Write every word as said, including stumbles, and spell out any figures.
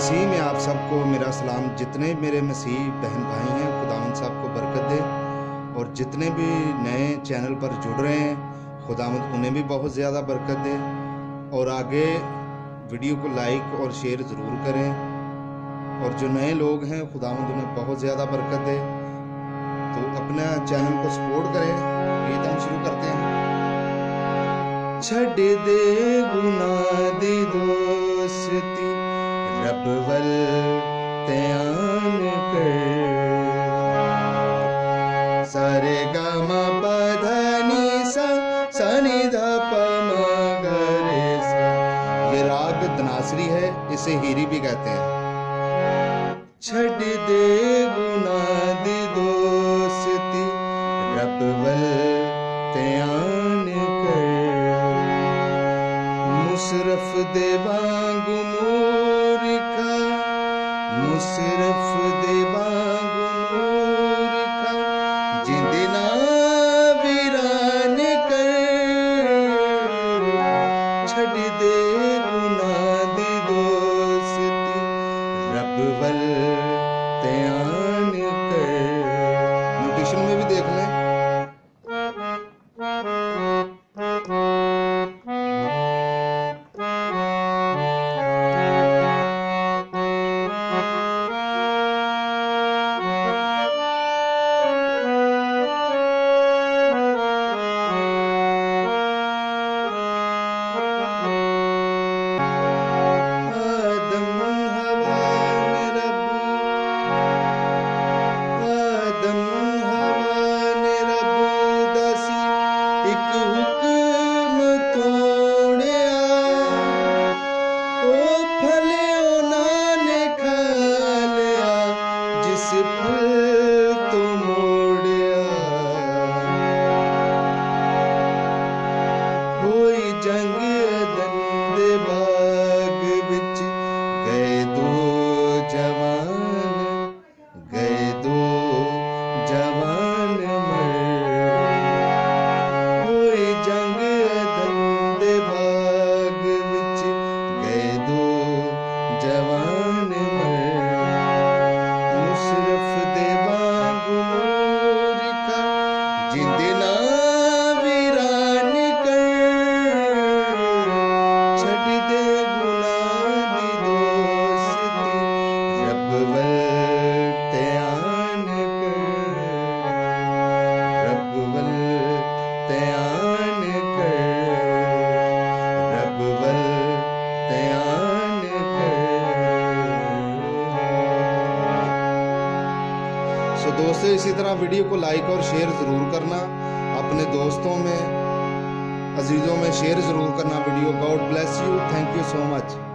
मसीह में आप सबको मेरा सलाम। जितने मेरे मसीह बहन भाई हैं, खुदावंद साहब को बरकत दे, और जितने भी नए चैनल पर जुड़ रहे हैं, खुदावंद उन्हें भी बहुत ज़्यादा बरकत दे। और आगे वीडियो को लाइक और शेयर ज़रूर करें, और जो नए लोग हैं खुदावंद उन्हें बहुत ज़्यादा बरकत दे। तो अपना चैनल को सपोर्ट करें। गीत हम शुरू करते हैं। छड़ दे गुनाह दी दोस्ती, रब वल त्यान कर, सारे गामा पधनी सा सनी धा पमा गरे सा। ये राग धनासरी है, इसे हीरी भी कहते हैं। छड़ दे गुनाह दी दोस्ती, रब वल त्यान कर, मुसरफ दे वांगू मूर्खा, मुसरफ दे वांगू मूर्खा, जिंदे ना वीरान कर, छड़ दे गुनाह दी दोस्ती, रब वल त्यान कर। नोटेशन में भी देख लें। तो दोस्तों, इसी तरह वीडियो को लाइक और शेयर ज़रूर करना, अपने दोस्तों में, अजीज़ों में शेयर ज़रूर करना video. God bless you, thank you so much.